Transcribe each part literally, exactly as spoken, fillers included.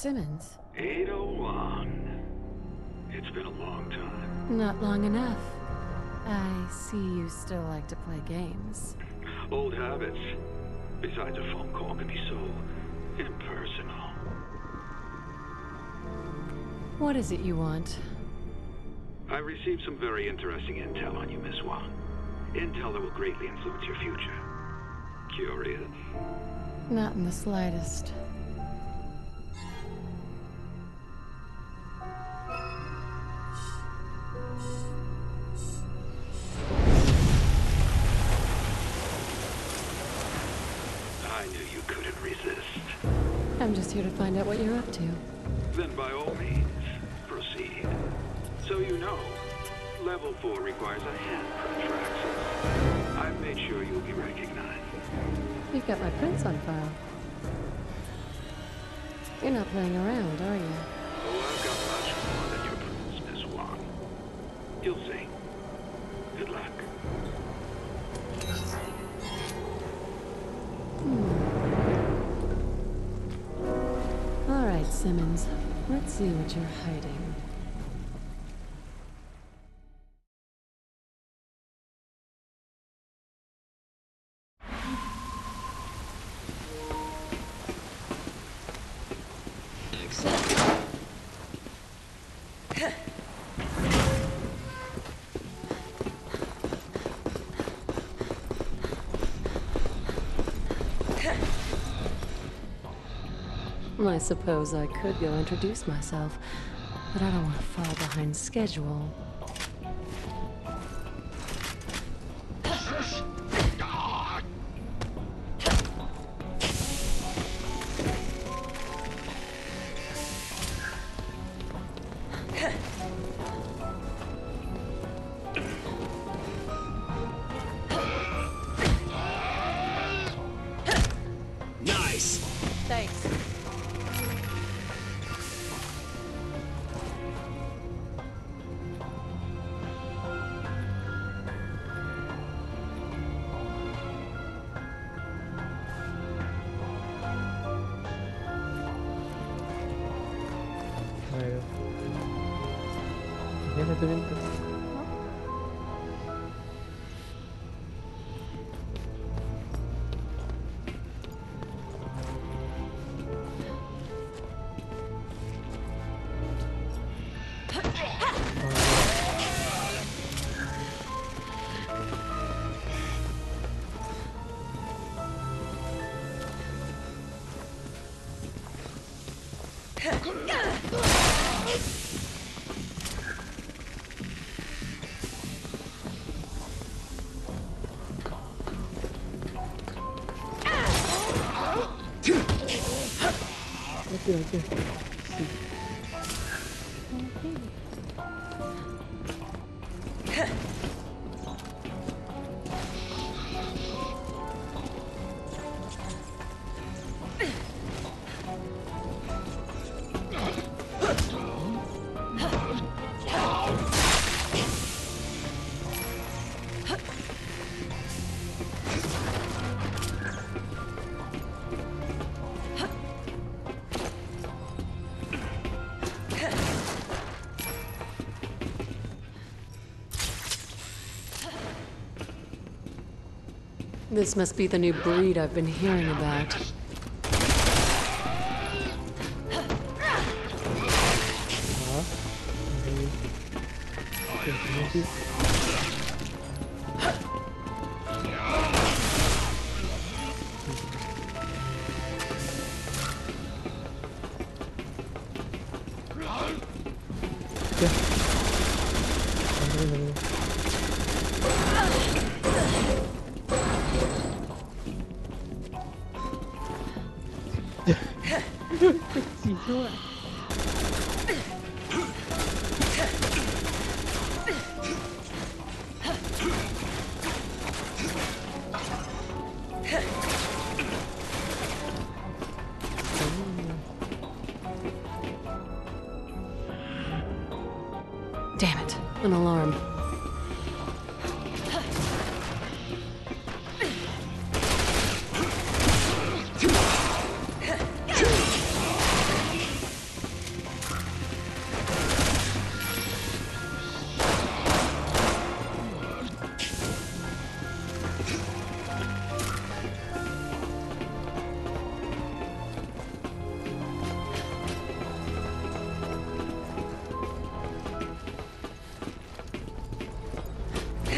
Simmons. eight oh one. It's been a long time. Not long enough. I see you still like to play games. Old habits. Besides, a phone call can be so impersonal. What is it you want? I received some very interesting intel on you, Miss Wang. Intel that will greatly influence your future. Curious? Not in the slightest. I knew you couldn't resist. I'm just here to find out what you're up to. Then by all means, proceed. So you know, level four requires a handprint for access. I've made sure you'll be recognized. You've got my prints on file. You're not playing around, are you? Oh, I've got much more than your prints, Miss Wang. You'll see. Good luck. All right, Simmons. Let's see what you're hiding. I suppose I could go introduce myself, but I don't want to fall behind schedule. Nice. Thanks. Ayo. Ini satu pintu. Oke, oke. This must be the new breed I've been hearing about. Damn it, an alarm.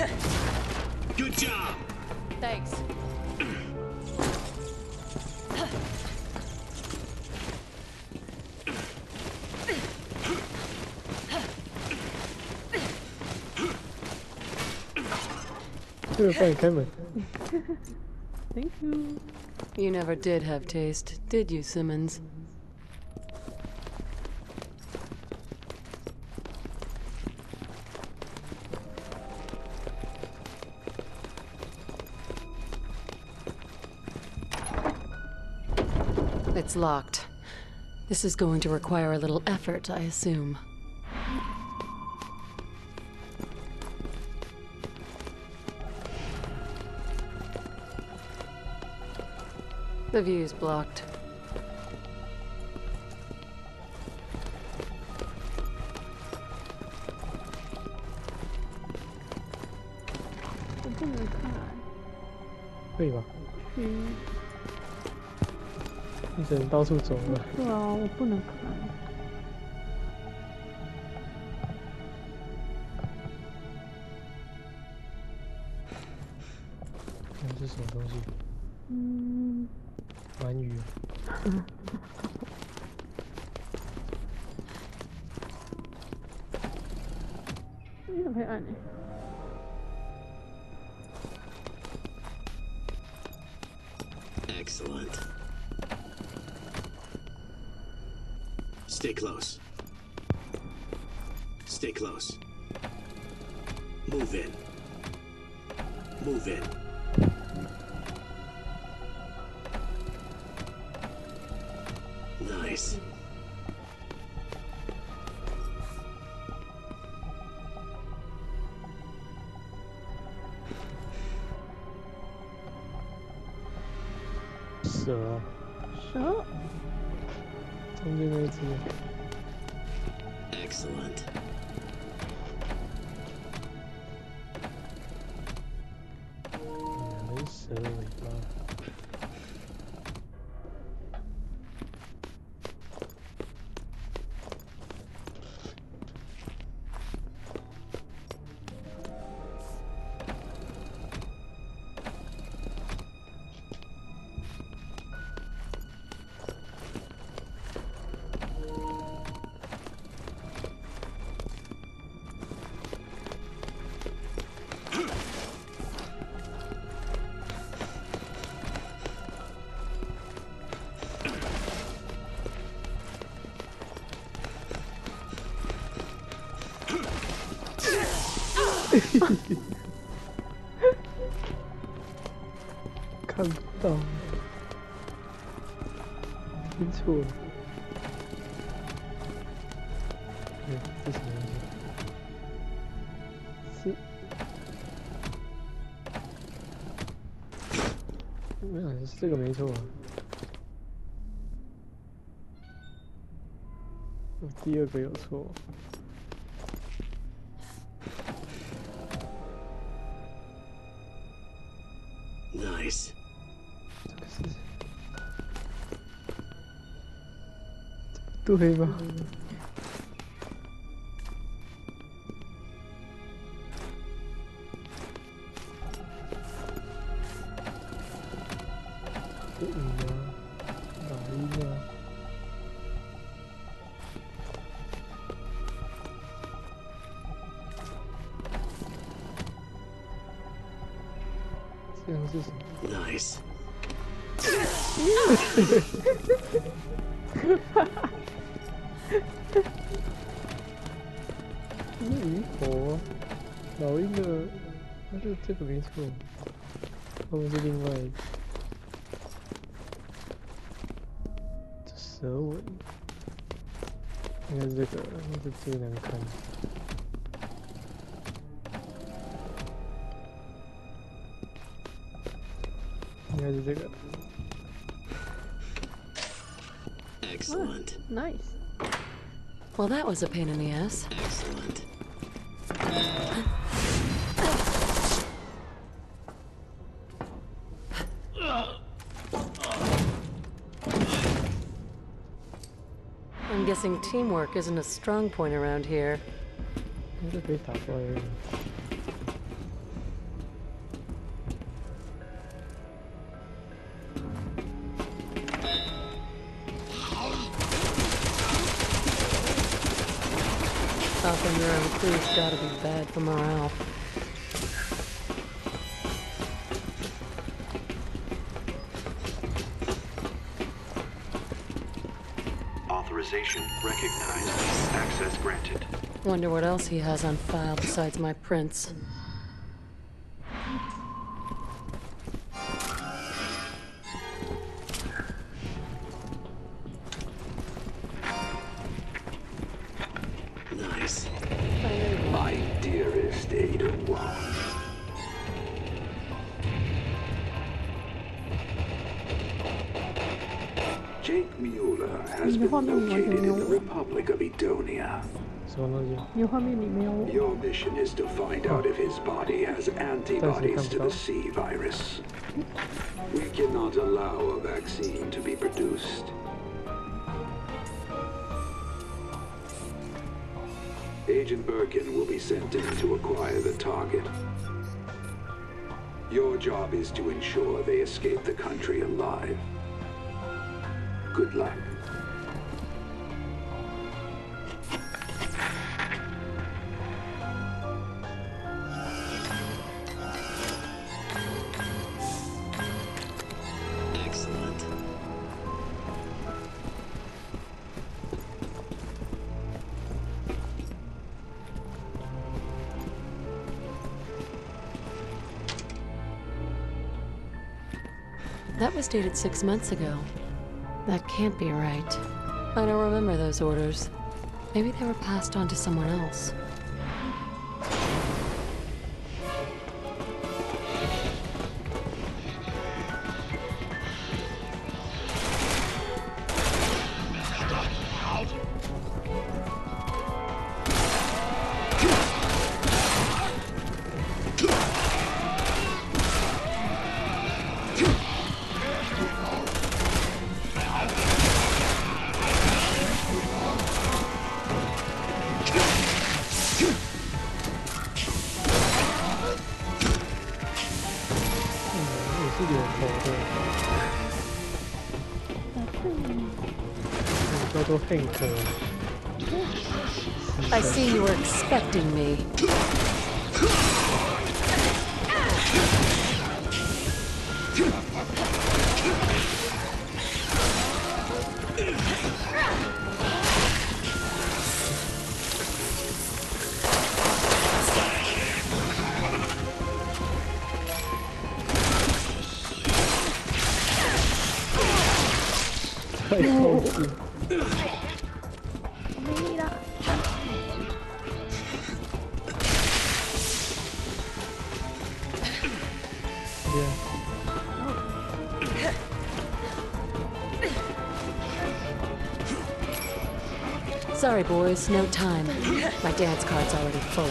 Good job! Thanks. Thank you. You never did have taste, did you, Simmons? It's locked. This is going to require a little effort, I assume. The view's blocked. 我不能看。 可以吧？ 嗯， 你只能到处走了。 对啊，我不能看。 那是什么东西？ 嗯， 鳗鱼。 你怎么可以按呢？ Excellent. Stay close. Stay close. Move in. Move in. Nice. 蛇啊， 蛇？ 中间那一只。 Excellent. 两根蛇尾巴。 看不到，听错了。哎，这什么东西？是，没有，是这个没错啊。我第二个有错。 Nice. 这个是对吗？这鱼啊，老鹰啊。 这样是什么？ Nice. 这是鱼头，老鹰的，它是这个没错，后面是另外一个，这蛇尾，应该是这个，那个最难看。 应该是这个。 Excellent. Nice. Well, that was a pain in the ass. Excellent. I'm guessing teamwork isn't a strong point around here. 应该可以打怪而已。 Food's gotta be bad for morale. Authorization recognized. Access granted. Wonder what else he has on file besides my prints. Nice. My dearest Ada Wong. Jake Mueller has been located in the Republic of Edonia. 什么东西？ 你画面里没有我。 Your mission is to find out if his body has antibodies to the C virus. We cannot allow a vaccine to be produced. Agent Birkin will be sent in to acquire the target. Your job is to ensure they escape the country alive. Good luck. Excellent. That was dated six months ago. That can't be right. I don't remember those orders. Maybe they were passed on to someone else. I see you were expecting me. Sorry, boys, no time. My dance card's already full.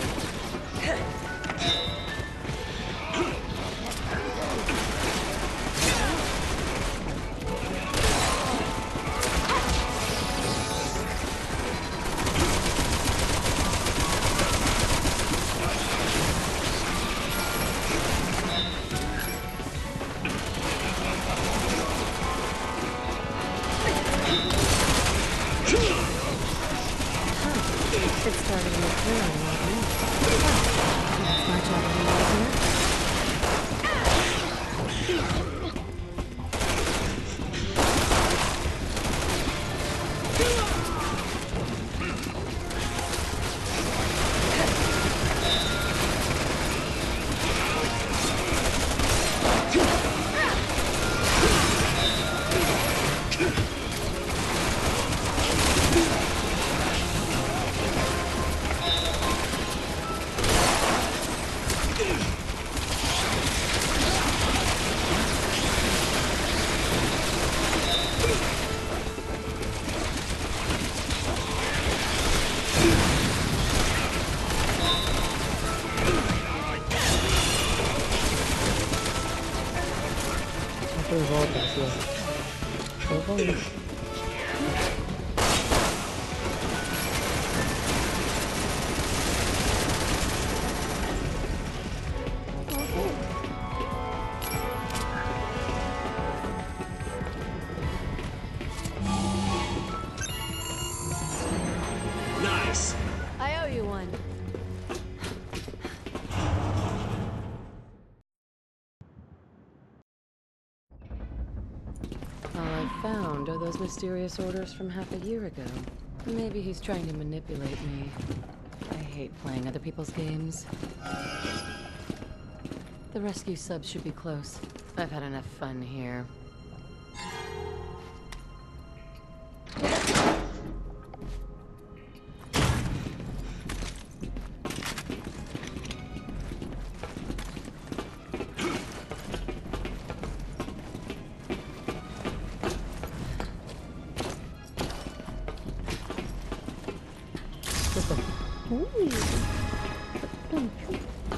It started with her, wasn't it? That's my job to be here. Nice. I owe you one. those mysterious orders from half a year ago. Maybe he's trying to manipulate me. I hate playing other people's games. The rescue subs should be close. I've had enough fun here. Ooh. Don't you?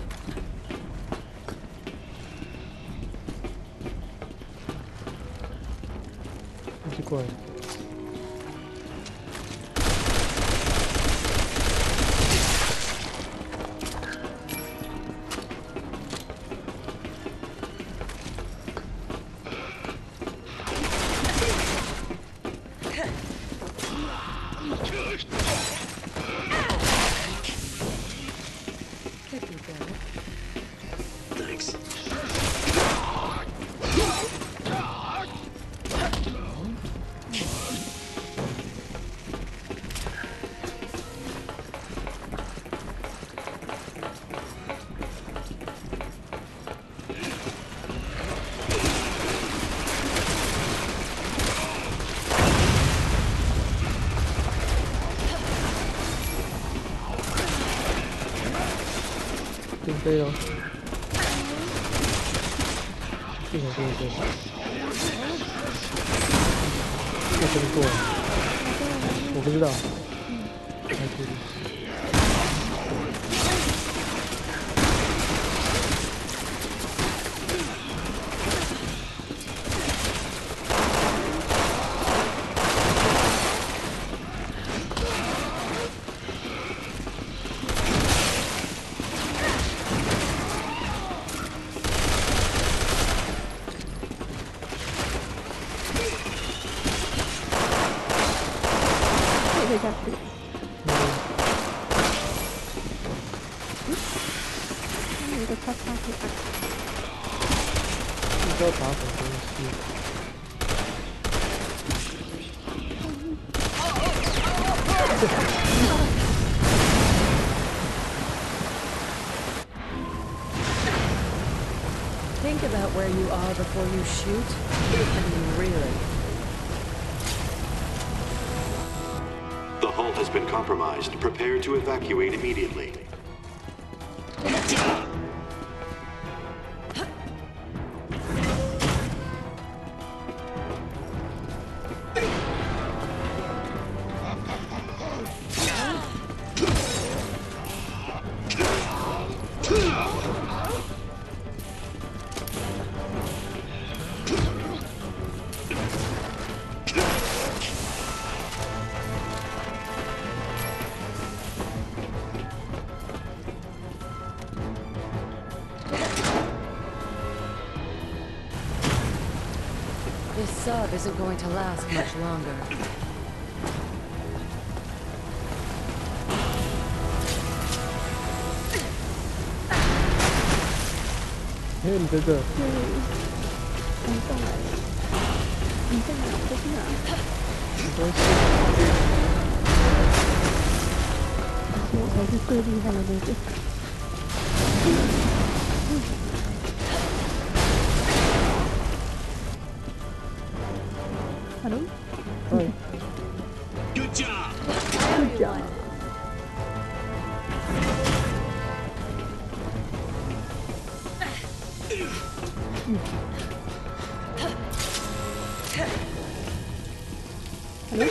奇怪。 Thanks. 定飞了。这个这个这个，要怎么做？我不知道。还可以。 这个下去。有一个叉叉可以按。 不知道打什么东西。 Think about where you are before you shoot. I mean, really. The hull has been compromised. Prepare to evacuate immediately. This sub isn't going to last much longer. 哎，你在这？ 对，你上来了。你在哪？我在哪？ 没关系。 我才是最厉害的那个。Hello? Hi. Good job. Good job. Hello?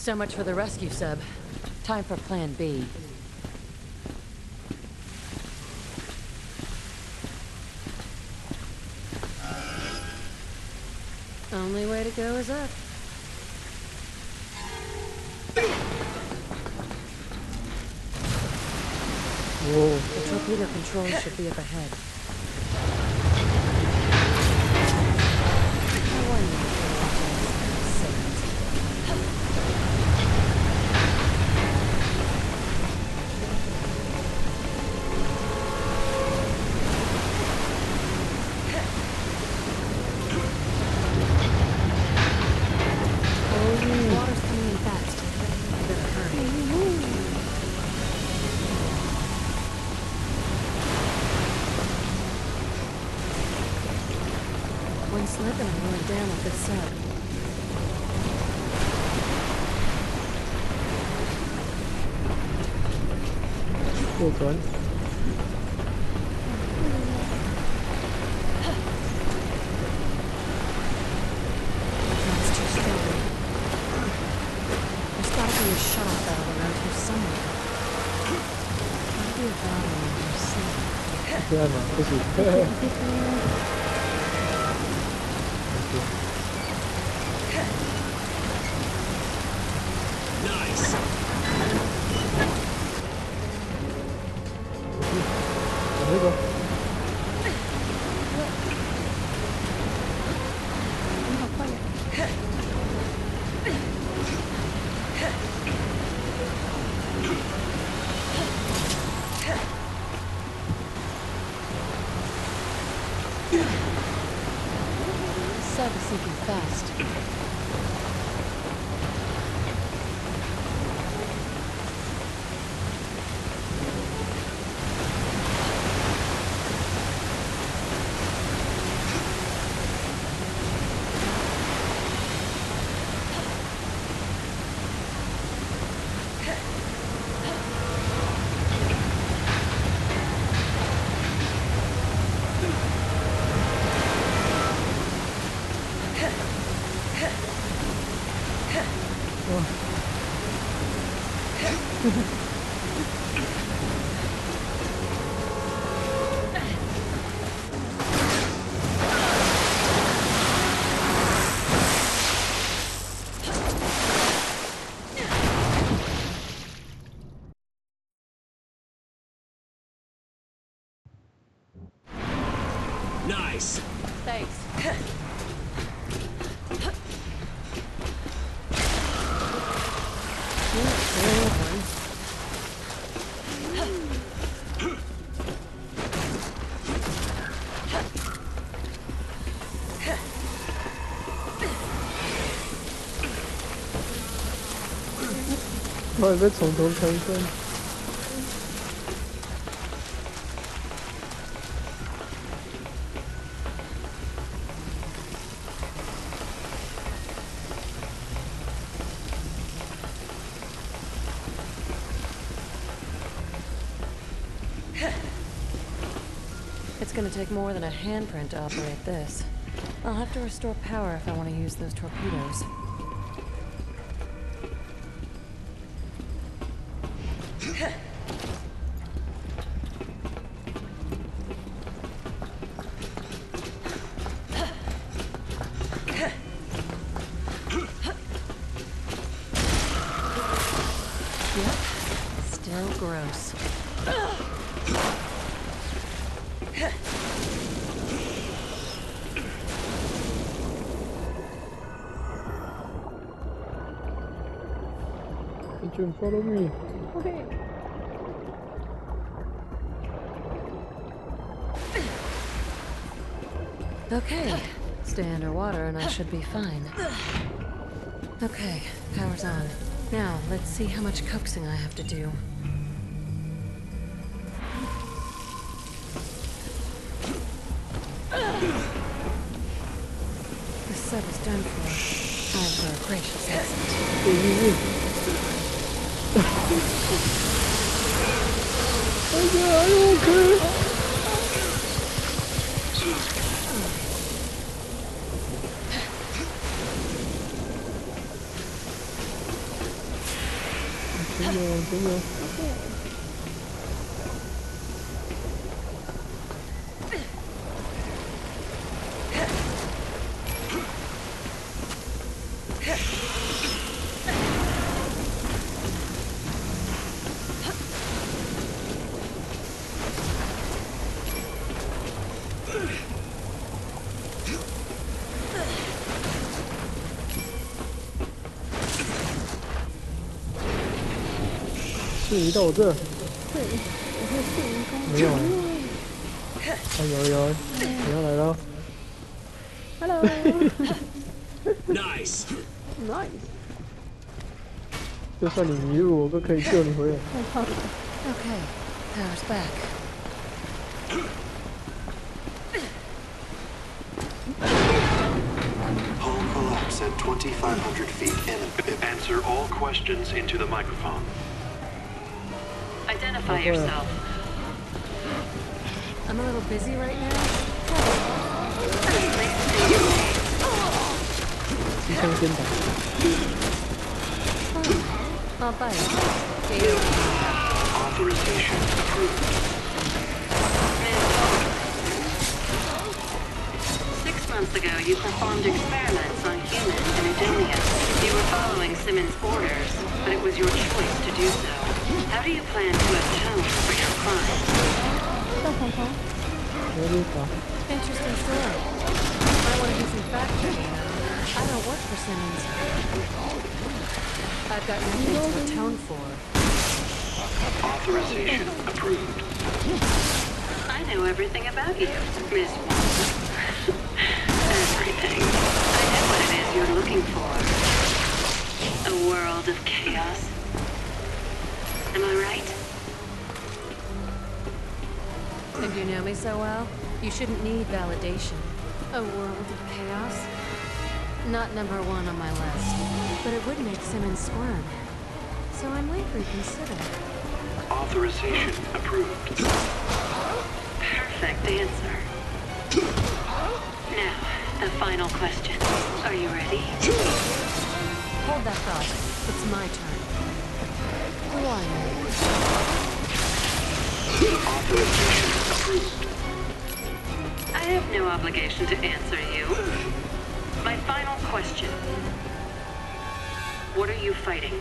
So much for the rescue sub. Time for plan B. Only way to go is up. Whoa. The torpedo controls should be up ahead. I warn you, water's coming in fast. You better hurry. One slip and I'm going down with this sub. Good one. That's too scary. There's gotta be a shut-off valve around here somewhere. Gotta be a valve around here somewhere. 对嘛，不是。 Nice. 往那个。 你好快呀！ Sub is sinking fast. Nice. Thanks. 我还在从头开始。 It's gonna take more than a handprint to operate this. I'll have to restore power if I want to use those torpedoes. Yep, still gross. 就 follow me. OK， Okay, stay underwater and I should be fine. Okay, power's on. Now, let's see how much coaxing I have to do. The sub is done for. Time for a gracious exit. Okay, are you okay? 前面往前面。瞬移到我这， 对，我会瞬移攻没有啊，啊有有，你要来了。 Hello Nice. nice， 就算你迷路，我都可以救你回来。 太棒了。 Okay, power's back. Hull collapse at twenty-five hundred feet in. Answer all questions into the microphone. Identify yourself. I'm a little busy right now. 机枪先打。 I'll bite. Authorization approved. Six months ago, you performed experiments on humans in Udonia. You were following Simmons' orders, but it was your choice to do so. How do you plan to atone for your crimes? 大黄黄， 我这打。 Interesting story. I want to do some fact checking. I don't work for Simmons. I've got nothing to atone for. Authorization approved. I know everything about you, Miss Watson. Everything. I know what it is you're looking for. A world of chaos. Am I right? If you know me so well, you shouldn't need validation. A world of chaos? Not number one on my list, but it would make Simmons squirm. So I might reconsider. Authorization approved. Perfect answer. Now, the final question. Are you ready? Hold that thought. It's my turn. Who are you? Authorization approved. I have no obligation to answer you. My final question. What are you fighting?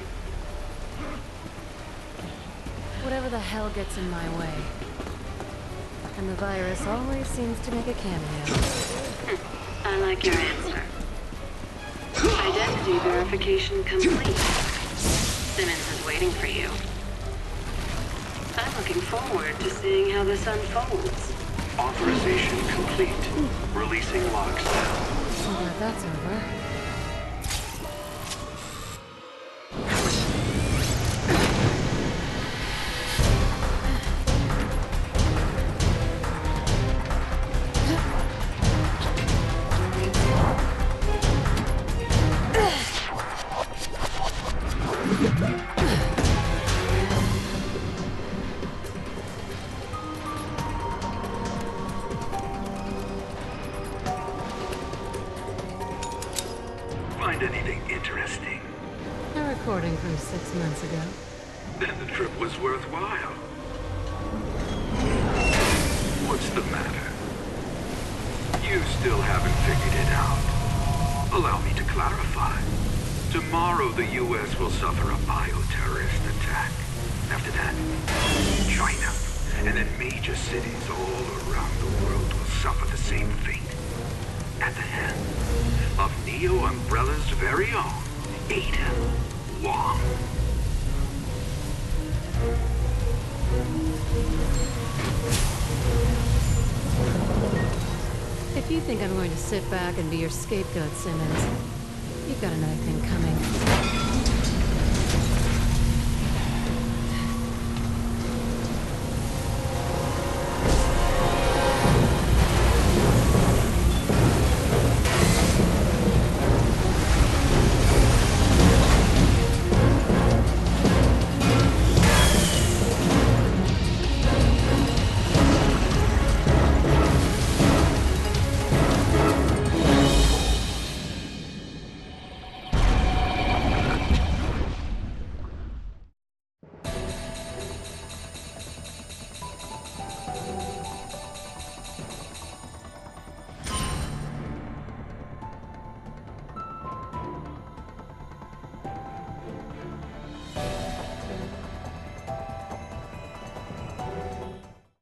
Whatever the hell gets in my way. And the virus always seems to make a cameo. I like your answer. Identity verification complete. Simmons is waiting for you. I'm looking forward to seeing how this unfolds. Authorization complete. Releasing locks now. I'm glad that's over. Find anything interesting? A recording from six months ago. Then the trip was worthwhile. What's the matter? You still haven't figured it out. Allow me to clarify. Tomorrow the U S will suffer a bioterrorist attack. After that, China, and then major cities all around the world will suffer the same fate. At the hands of Neo Umbrella's very own Ada Wong. If you think I'm going to sit back and be your scapegoat, Simmons, you've got another thing coming.